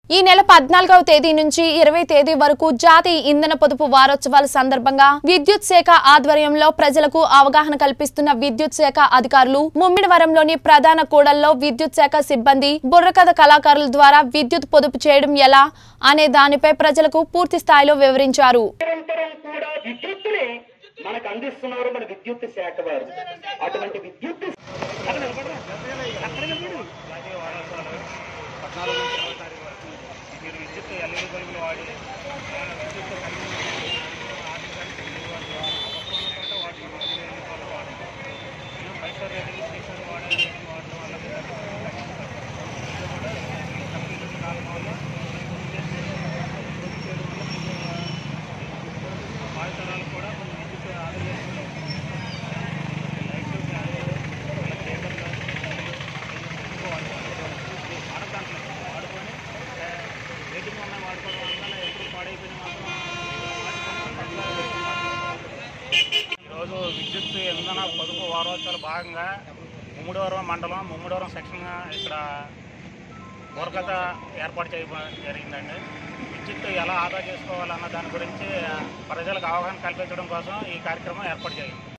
ఈ నెల 14వ తేదీ నుంచి 20వ తేదీ వరకు జాతీయ ఇంధన పొదుపు వారోత్సవాల సందర్భంగా విద్యుత్ శాఖ ఆధ్వర్యంలో ప్రజలకు అవగాహన కల్పిస్తున్న విద్యుత్ శాఖ అధికారులు ముమ్మిడివరంలోని ప్రధాన కూడల్లో విద్యుత్ శాఖ సిబ్బంది బుర్రకథ కళాకారుల ద్వారా విద్యుత్ పొదుపు చేయడం ఎలా అనే దానిపై ప్రజలకు పూర్తి స్థాయిలో వివరించారు. మనకు అందిస్తున్నారు మన విద్యుత్ శాఖ వారు. అటువంటి విద్యుత్ మీరు విద్యుత్ ఎల్ఈడి బల్బులు వాడి విద్యుత్ ఫైవ్ స్టార్ రేటింగ్ స్టేషన్ వాడడం వల్ల భావితరాలు కూడా కొన్ని విద్యుత్ ఆదాయం ఈరోజు విద్యుత్ ఇంధన పొదుపు వారోత్సవాల భాగంగా ముమ్మిడివరం మండలం ముమ్మిడివరం సెక్షన్ ఇక్కడ బుర్రకథ ఏర్పాటు చేయడం జరిగిందండి. విద్యుత్ ఎలా ఆదా చేసుకోవాలన్న దాని గురించి ప్రజలకు అవగాహన కల్పించడం కోసం ఈ కార్యక్రమం ఏర్పాటు చేయాలి.